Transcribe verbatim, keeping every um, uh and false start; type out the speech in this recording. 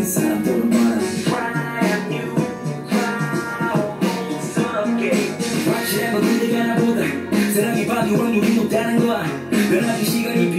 사람들은 많아. Brand new crowd 무섭게 확실한 건 그대가 나보다 사랑의 방이 확률이 높다는 거야. 변하기 시간이